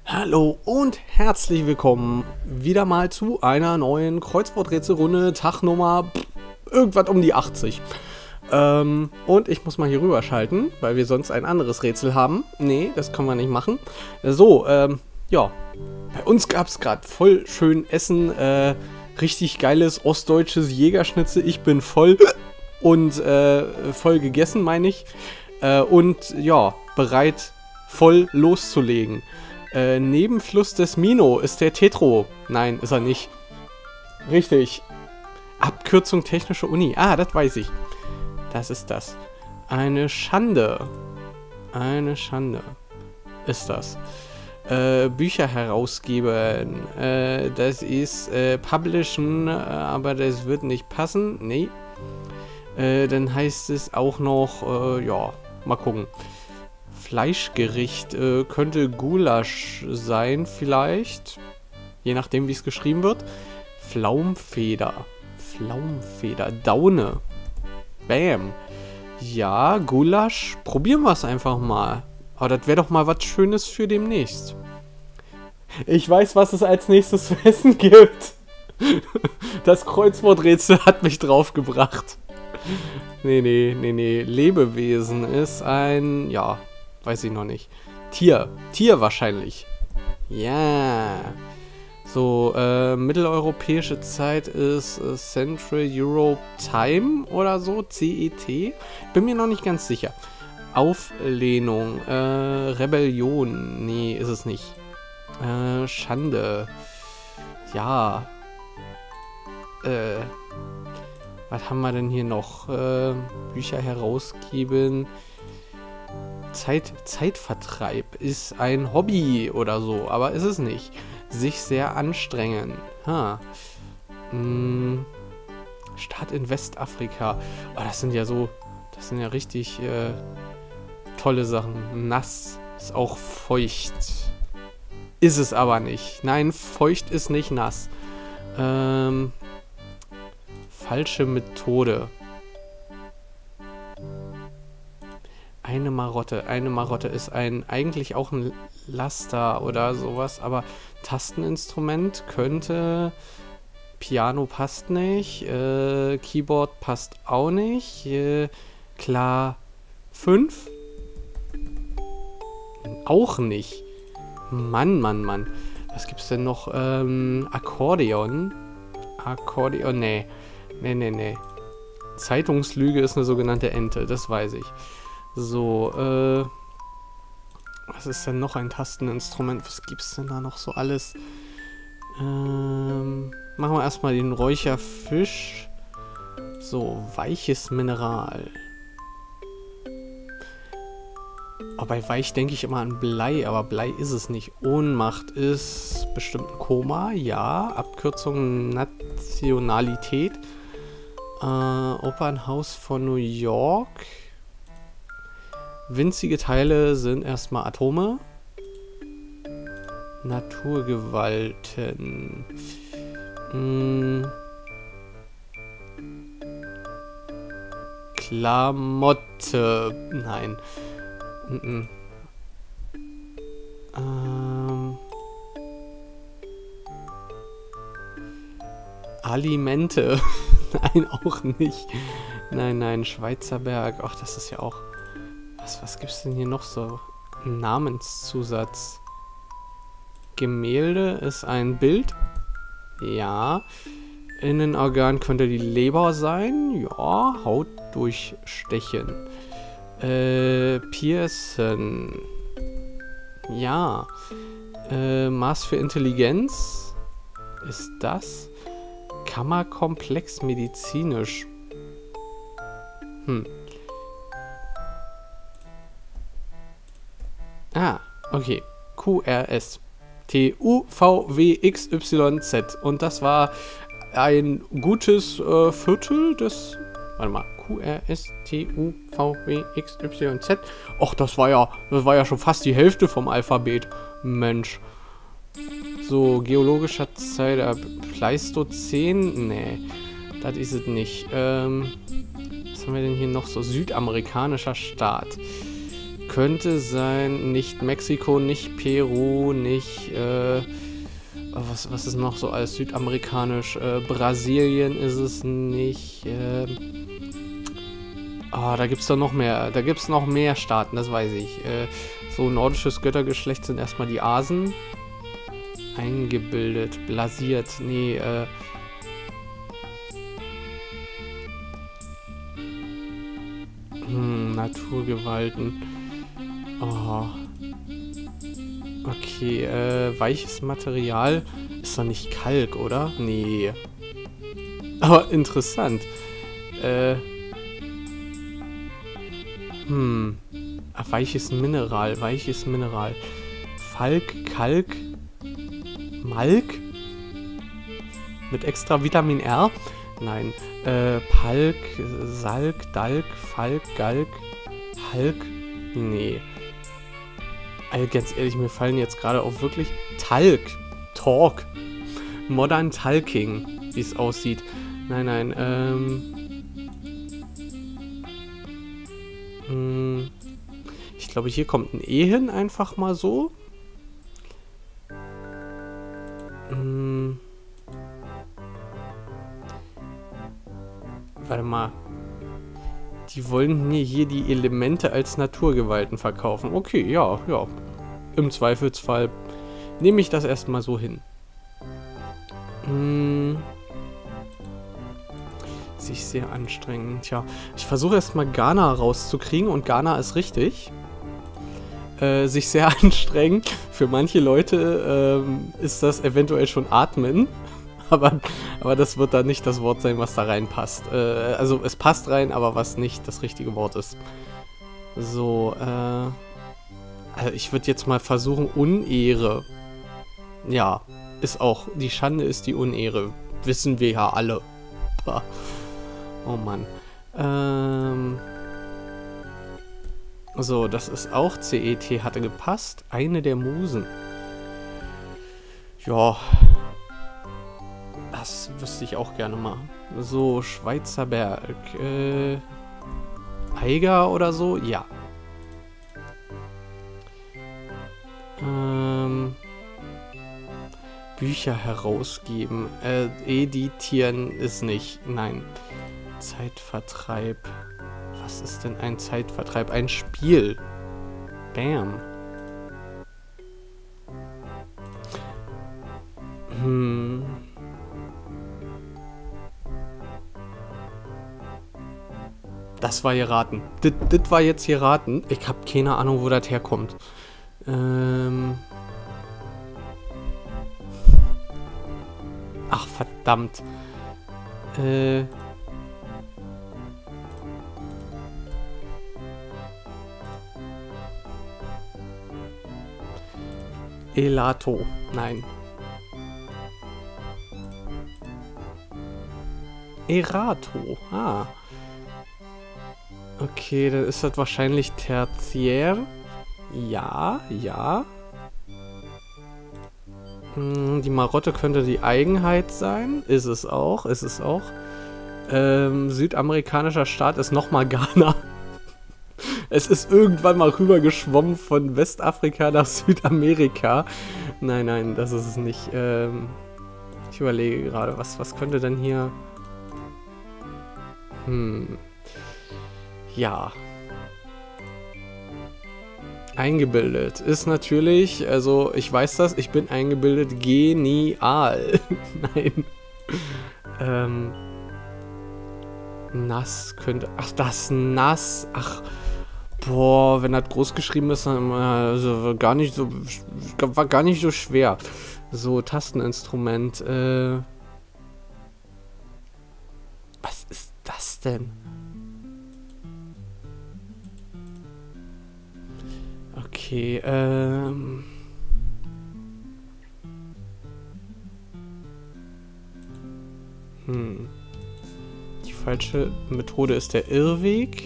Hallo und herzlich willkommen wieder mal zu einer neuen Kreuzworträtselrunde, Tagnummer irgendwas um die 80. Und ich muss mal hier rüber schalten, weil wir sonst ein anderes Rätsel haben. Nee, das können wir nicht machen. So, ja, bei uns gab es gerade voll schön Essen, richtig geiles ostdeutsches Jägerschnitzel. Ich bin voll und voll gegessen, meine ich. Und ja, bereit voll loszulegen. Nebenfluss des Mino ist der Tetro. Nein, ist er nicht. Richtig. Abkürzung Technische Uni. Ah, das weiß ich. Das ist das. Eine Schande. Eine Schande. Ist das. Bücher herausgeben. Das ist publishen, aber das wird nicht passen. Nee. Dann heißt es auch noch, ja, mal gucken. Fleischgericht könnte Gulasch sein, vielleicht. Je nachdem, wie es geschrieben wird. Flaumfeder. Flaumfeder. Daune. Bam. Ja, Gulasch. Probieren wir es einfach mal. Aber das wäre doch mal was Schönes für demnächst. Ich weiß, was es als nächstes zu essen gibt. Das Kreuzworträtsel hat mich draufgebracht. Nee. Lebewesen ist ein... Ja... Weiß ich noch nicht. Tier wahrscheinlich. Ja. So, mitteleuropäische Zeit ist Central Europe Time oder so. CET. Bin mir noch nicht ganz sicher. Auflehnung. Rebellion. Nee, ist es nicht. Schande. Ja. Was haben wir denn hier noch? Bücher herausgeben. Zeitvertreib ist ein Hobby oder so, aber ist es nicht. Sich sehr anstrengen. Stadt in Westafrika. Oh, das sind ja richtig tolle Sachen. Nass ist auch feucht. Ist es aber nicht. Nein, feucht ist nicht nass. Falsche Methode. Eine Marotte. Eine Marotte ist eigentlich auch ein Laster oder sowas, aber Tasteninstrument könnte... Piano passt nicht, Keyboard passt auch nicht, klar 5? Auch nicht. Mann. Was gibt's denn noch? Akkordeon? Akkordeon, nee. Zeitungslüge ist eine sogenannte Ente, das weiß ich. So, was ist denn noch ein Tasteninstrument? Was gibt's denn da noch so alles? Machen wir erstmal den Räucherfisch. So, weiches Mineral. Oh, bei weich denke ich immer an Blei, aber Blei ist es nicht. Ohnmacht ist bestimmt ein Koma, ja. Abkürzung Nationalität. Opernhaus von New York. Winzige Teile sind erstmal Atome. Naturgewalten. Klamotte. Nein. Alimente. Nein, auch nicht. Nein, Schweizer Berg. Ach, das ist ja auch... Was gibt's denn hier noch so? Namenszusatz. Gemälde ist ein Bild. Ja. Innenorgan könnte die Leber sein. Ja. Haut durchstechen. Pearson. Ja. Maß für Intelligenz. Ist das? Kammerkomplex medizinisch. Ah, okay. QRS. TUVWXYZ. Und das war ein gutes Viertel des... Warte mal. QRS TUVWXYZ. Och, das war ja schon fast die Hälfte vom Alphabet. Mensch. So, geologischer Zeit. Pleistozän? Nee. Das ist es nicht. Was haben wir denn hier noch so? Südamerikanischer Staat. Könnte sein, nicht Mexiko, nicht Peru, nicht, was ist noch so alles südamerikanisch? Brasilien ist es nicht, da gibt's doch noch mehr, da gibt's noch mehr Staaten, das weiß ich. So nordisches Göttergeschlecht sind erstmal die Asen. Eingebildet, blasiert, nee, Naturgewalten. Oh. Okay, weiches Material ist doch nicht Kalk, oder? Nee. Aber interessant. Weiches Mineral. Falk, Kalk, Malk? Mit extra Vitamin R? Nein. Palk, Salk, Dalk, Falk, Galk, Halk? Nee. Also ganz ehrlich, mir fallen jetzt gerade auch wirklich Talk. Talk. Modern Talking, wie es aussieht. Nein, ich glaube, hier kommt ein E hin, einfach mal so. Warte mal. Die wollen mir hier die Elemente als Naturgewalten verkaufen. Okay, ja. Im Zweifelsfall nehme ich das erstmal so hin. Sich sehr anstrengend. Tja, ich versuche erstmal Ghana rauszukriegen und Ghana ist richtig. Sich sehr anstrengend. Für manche Leute ist das eventuell schon Atmen. Aber das wird dann nicht das Wort sein, was da reinpasst. Also es passt rein, aber was nicht das richtige Wort ist. So, also ich würde jetzt mal versuchen, Unehre. Ja, ist auch. Die Schande ist die Unehre. Wissen wir ja alle. Bah. Oh Mann. So, das ist auch CET, hatte gepasst. Eine der Musen. Ja. Das wüsste ich auch gerne mal. So, Schweizer Berg. Eiger oder so? Ja. Bücher herausgeben. Editieren ist nicht. Nein. Zeitvertreib. Was ist denn ein Zeitvertreib? Ein Spiel. Bam. Das war geraten. Das war jetzt geraten. Ich habe keine Ahnung, wo das herkommt. Ach, verdammt. Elato. Nein. Erato. Ah. Okay, dann ist das wahrscheinlich tertiär. Ja. Die Marotte könnte die Eigenheit sein. Ist es auch. Südamerikanischer Staat ist nochmal Ghana. Es ist irgendwann mal rübergeschwommen von Westafrika nach Südamerika. Nein, das ist es nicht. Ich überlege gerade, was könnte denn hier... Ja. Eingebildet ist natürlich, also ich weiß das, ich bin eingebildet, genial. Nein. Nass könnte, ach das Nass, ach, boah, wenn das groß geschrieben ist, dann also war gar nicht so schwer. So, Tasteninstrument, was ist das denn? Okay, Die falsche Methode ist der Irrweg.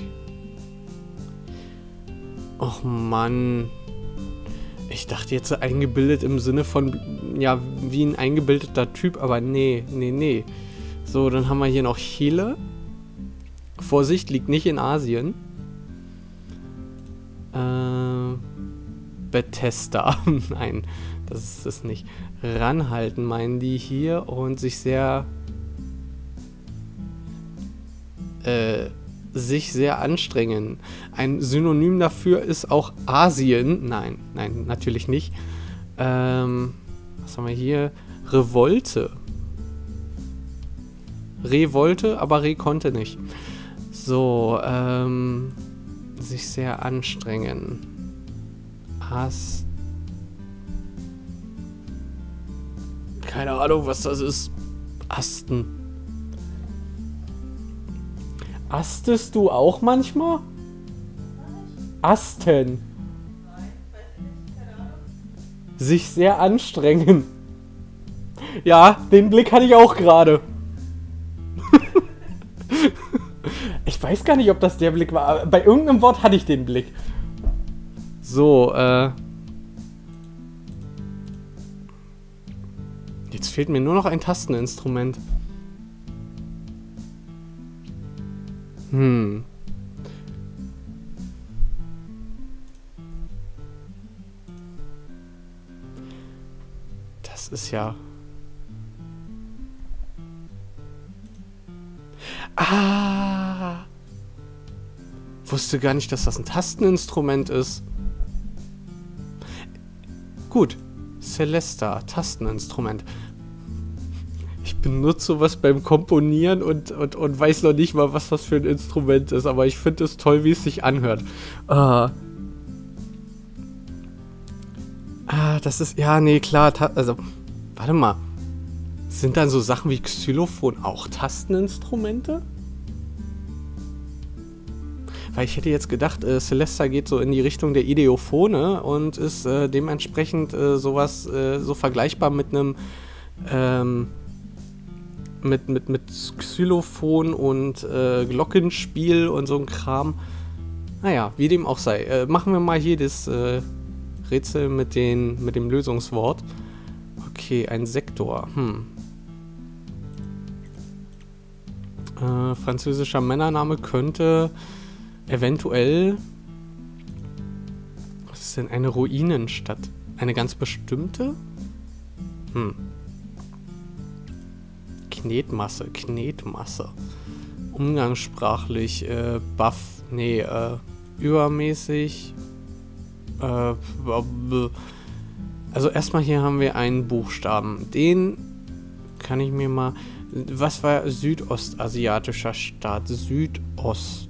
Och Mann. Ich dachte jetzt eingebildet im Sinne von, ja, wie ein eingebildeter Typ, aber nee. So, dann haben wir hier noch Chile. Vorsicht, liegt nicht in Asien. Bethesda. Nein, das ist es nicht. Ranhalten meinen die hier und sich sehr anstrengen. Ein Synonym dafür ist auch Asien. Nein, natürlich nicht. Was haben wir hier? Revolte. Revolte, aber Re konnte nicht. So, sich sehr anstrengen. Keine Ahnung, was das ist. Asten. Astest du auch manchmal? Asten. Nein, weiß nicht, keine Ahnung. Sich sehr anstrengen. Ja, den Blick hatte ich auch gerade. Ich weiß gar nicht, ob das der Blick war. Aber bei irgendeinem Wort hatte ich den Blick. So, jetzt fehlt mir nur noch ein Tasteninstrument. Das ist ja... Wusste gar nicht, dass das ein Tasteninstrument ist. Gut. Celesta, Tasteninstrument. Ich benutze sowas beim Komponieren und weiß noch nicht mal, was das für ein Instrument ist, aber ich finde es toll, wie es sich anhört. Das ist... Ja, nee, klar. Also, warte mal. Sind dann so Sachen wie Xylophon auch Tasteninstrumente? Weil ich hätte jetzt gedacht, Celesta geht so in die Richtung der Ideophone und ist dementsprechend sowas so vergleichbar mit einem mit Xylophon und Glockenspiel und so ein Kram. Naja, wie dem auch sei. Machen wir mal hier das Rätsel mit dem Lösungswort. Okay, ein Sektor. Französischer Männername könnte eventuell... Was ist denn eine Ruinenstadt? Eine ganz bestimmte? Knetmasse. Umgangssprachlich, buff, nee, übermäßig. Also erstmal hier haben wir einen Buchstaben. Den kann ich mir mal... Was war südostasiatischer Staat? Südost.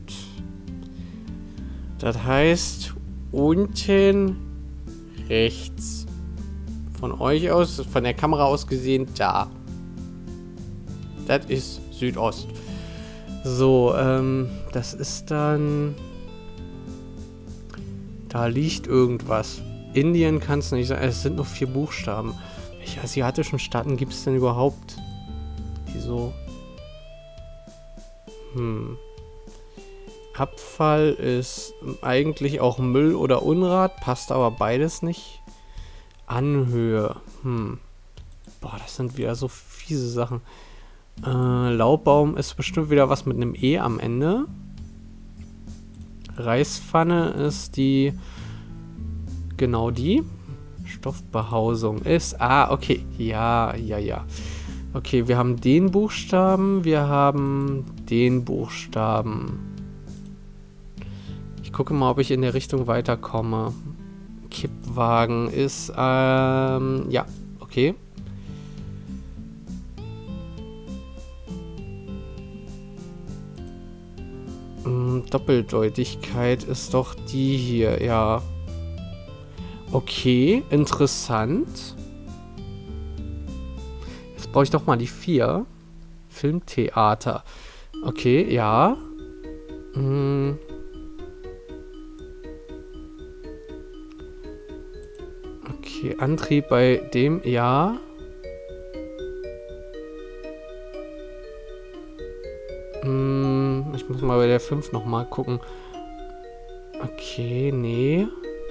Das heißt, unten rechts. Von euch aus, von der Kamera aus gesehen, da. Das ist Südost. So, das ist dann... Da liegt irgendwas. Indien kann es nicht sein. Es sind nur 4 Buchstaben. Welche asiatischen Staaten gibt es denn überhaupt? Die so... Abfall ist eigentlich auch Müll oder Unrat. Passt aber beides nicht. Anhöhe. Boah, das sind wieder so fiese Sachen. Laubbaum ist bestimmt wieder was mit einem E am Ende. Reispfanne ist die... Genau die. Stoffbehausung ist... okay. Ja. Okay, wir haben den Buchstaben. Wir haben den Buchstaben. Ich gucke mal, ob ich in der Richtung weiterkomme. Kippwagen ist... ja, okay. Doppeldeutigkeit ist doch die hier, ja. Okay, interessant. Jetzt brauche ich doch mal die 4. Filmtheater. Okay, ja. Okay, Antrieb bei dem, ja. Ich muss mal bei der 5 nochmal gucken. Okay, nee.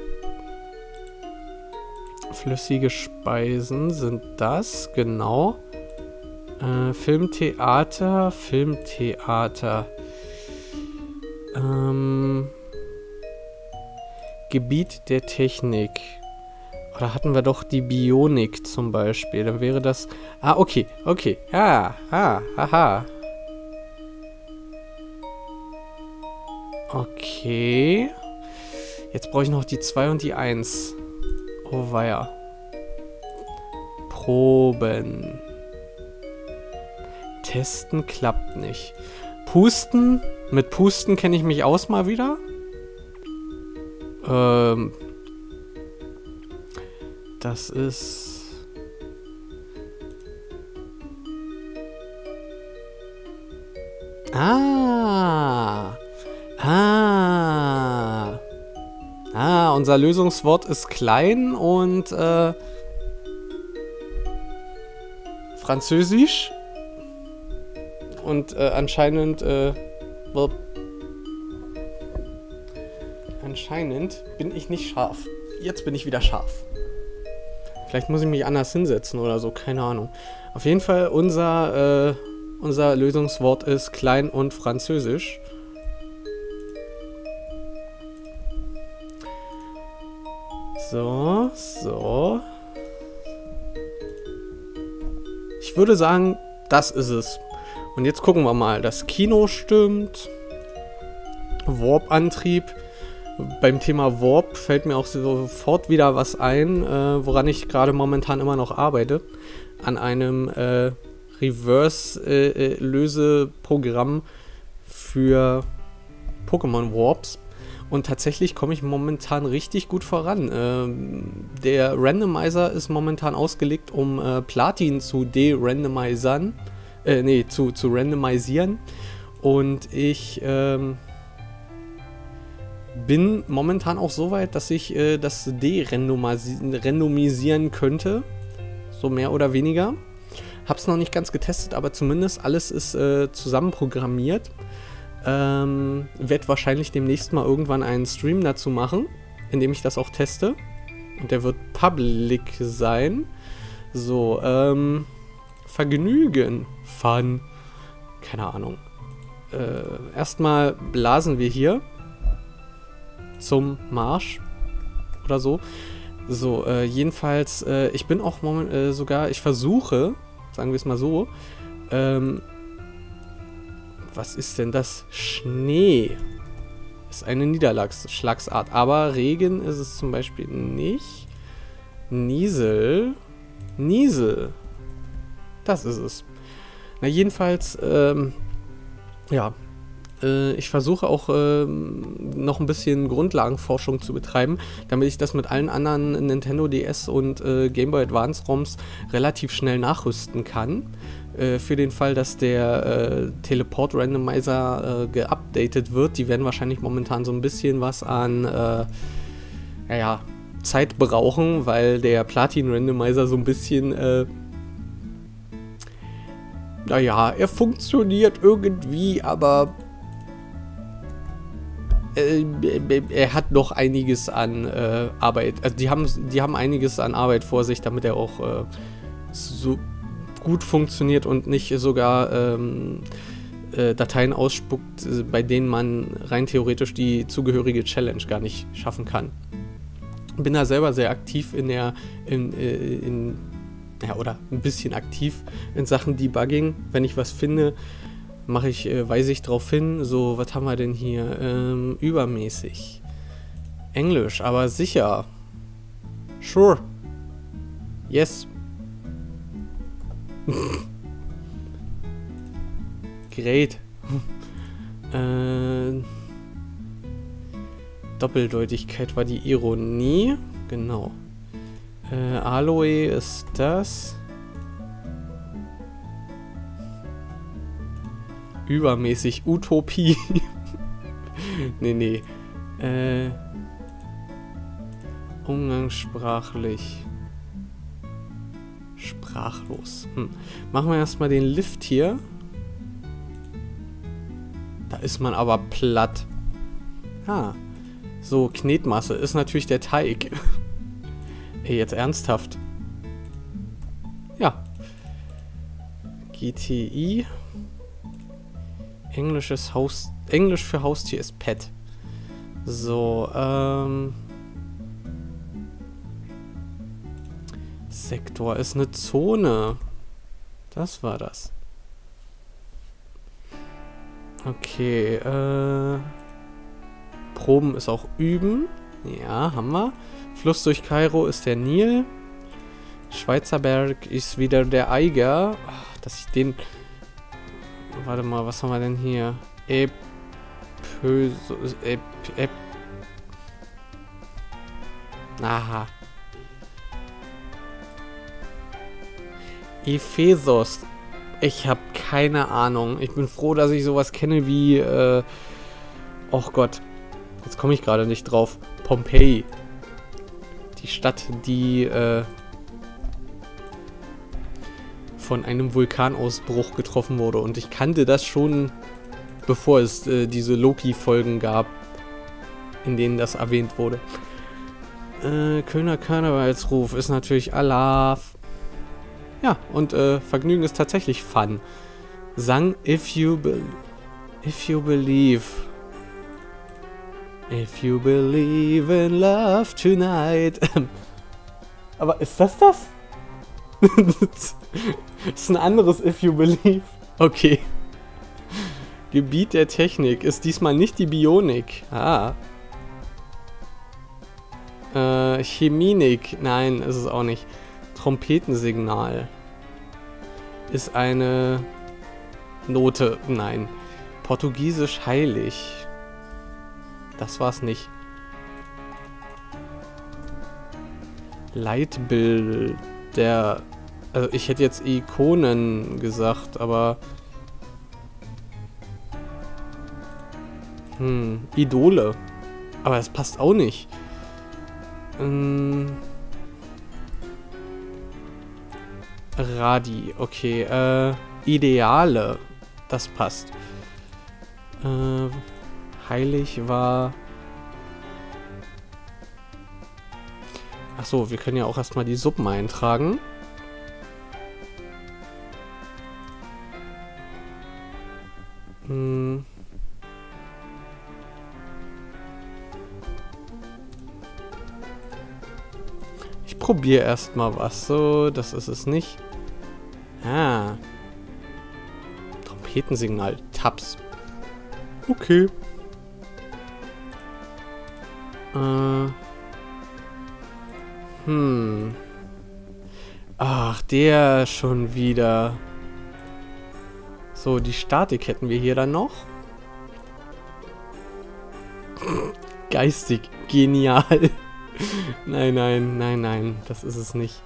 Flüssige Speisen sind das, genau. Filmtheater. Gebiet der Technik. Oder hatten wir doch die Bionik zum Beispiel? Dann wäre das... Ah, okay, okay. Ja, haha. Okay. Jetzt brauche ich noch die 2 und die 1. Oh weia. Proben. Testen klappt nicht. Pusten. Mit Pusten kenne ich mich aus mal wieder. Das ist... Unser Lösungswort ist klein und Französisch. Und anscheinend bin ich nicht scharf. Jetzt bin ich wieder scharf. Vielleicht muss ich mich anders hinsetzen oder so, keine Ahnung. Auf jeden Fall, unser Lösungswort ist klein und Französisch. So, so. Ich würde sagen, das ist es. Und jetzt gucken wir mal. Das Kino stimmt. Warp-Antrieb. Beim Thema Warp fällt mir auch sofort wieder was ein, woran ich gerade momentan immer noch arbeite. An einem Reverse-Löseprogramm für Pokémon Warps. Und tatsächlich komme ich momentan richtig gut voran. Der Randomizer ist momentan ausgelegt, um Platin zu de-randomisieren. Zu randomisieren. Und ich bin momentan auch so weit, dass ich das de-randomisieren könnte. So mehr oder weniger. Hab's noch nicht ganz getestet, aber zumindest alles ist zusammenprogrammiert. Werde wahrscheinlich demnächst mal irgendwann einen Stream dazu machen, in dem ich das auch teste. Und der wird public sein. So, Vergnügen. Fun. Keine Ahnung. Erstmal blasen wir hier zum Marsch oder so. So, jedenfalls, ich bin auch sogar, ich versuche, sagen wir es mal so, was ist denn das? Schnee ist eine Niederschlagsart, aber Regen ist es zum Beispiel nicht. Niesel. Das ist es. Na jedenfalls, ja, ich versuche auch noch ein bisschen Grundlagenforschung zu betreiben, damit ich das mit allen anderen Nintendo DS und Game Boy Advance ROMs relativ schnell nachrüsten kann. Für den Fall, dass der Teleport Randomizer geupdatet wird. Die werden wahrscheinlich momentan so ein bisschen was an Zeit brauchen, weil der Platin Randomizer so ein bisschen er funktioniert irgendwie, aber er hat noch einiges an Arbeit. Also die haben einiges an Arbeit vor sich, damit er auch so gut funktioniert und nicht sogar Dateien ausspuckt, bei denen man rein theoretisch die zugehörige Challenge gar nicht schaffen kann. Bin da selber sehr aktiv oder ein bisschen aktiv in Sachen Debugging. Wenn ich was finde, weise ich darauf hin. So, was haben wir denn hier? Übermäßig. Englisch, aber sicher. Sure. Yes. Great. Doppeldeutigkeit war die Ironie. Genau. Aloe ist das. Übermäßig Utopie. Nee. Umgangssprachlich. Sprachlos. Machen wir erstmal den Lift hier. Da ist man aber platt. So, Knetmasse ist natürlich der Teig. Ey, jetzt ernsthaft. Ja. GTI. Englisch für Haustier ist Pet. So, Sektor ist eine Zone. Das war das. Okay, Proben ist auch üben. Ja, haben wir. Fluss durch Kairo ist der Nil. Schweizer Berg ist wieder der Eiger. Ach, dass ich den... Warte mal, was haben wir denn hier? Aha. Ephesos. Ich habe keine Ahnung. Ich bin froh, dass ich sowas kenne wie... oh Gott. Jetzt komme ich gerade nicht drauf. Pompeji. Die Stadt, die von einem Vulkanausbruch getroffen wurde. Und ich kannte das schon, bevor es diese Loki-Folgen gab, in denen das erwähnt wurde. Kölner Karnevalsruf ist natürlich Alaf. Ja, und Vergnügen ist tatsächlich Fun. Sang If you believe. If you believe in love tonight. Aber ist das? Das ist ein anderes If you believe. Okay. Gebiet der Technik ist diesmal nicht die Bionik. Ah. Chemienik. Nein, ist es auch nicht. Trompetensignal. Ist eine Note. Nein. Portugiesisch heilig. Das war's nicht. Leitbild. Also ich hätte jetzt Ikonen gesagt, aber... Idole. Aber das passt auch nicht. Radi. Okay. Ideale. Das passt. Heilig war... Achso, wir können ja auch erstmal die Suppen eintragen. Ich probiere erstmal was. So, das ist es nicht. Ah. Trompetensignal. Tabs. Okay. Ach, der schon wieder. So, die Statik hätten wir hier dann noch. Geistig genial. Nein, nein, nein, nein. Das ist es nicht.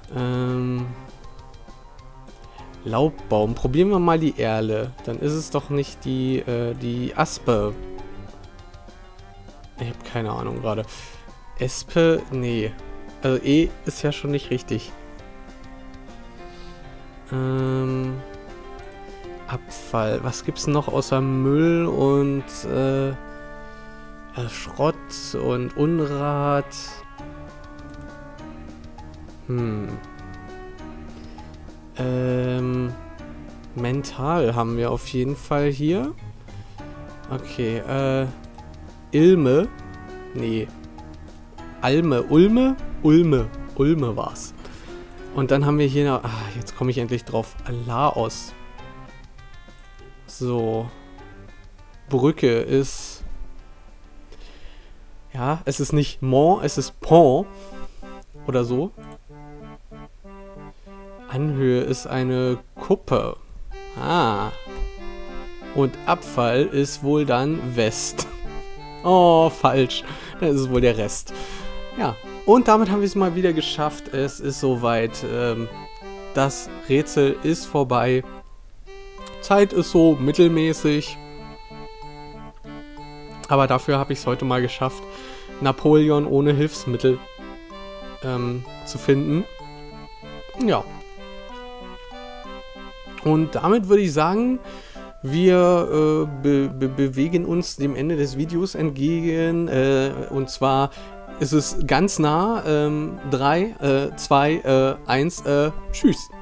Laubbaum. Probieren wir mal die Erle. Dann ist es doch nicht die Aspe. Ich habe keine Ahnung gerade. Espe, nee. Also E ist ja schon nicht richtig. Abfall. Was gibt's noch außer Müll und Schrott und Unrat? Mental haben wir auf jeden Fall hier. Okay, Ilme. Nee. Alme. Ulme? Ulme. Ulme war's. Und dann haben wir hier noch... Ah, jetzt komme ich endlich drauf. Laos. So. Brücke ist... Ja, es ist nicht Mont, es ist Pont. Oder so. Anhöhe ist eine Kuppe. Ah. Und Abfall ist wohl dann West. Oh, falsch. Das ist wohl der Rest. Ja. Und damit haben wir es mal wieder geschafft. Es ist soweit. Das Rätsel ist vorbei. Zeit ist so mittelmäßig. Aber dafür habe ich es heute mal geschafft, Napoleon ohne Hilfsmittel zu finden. Ja. Und damit würde ich sagen, wir bewegen uns dem Ende des Videos entgegen. Und zwar ist es ganz nah. 3, 2, 1, tschüss.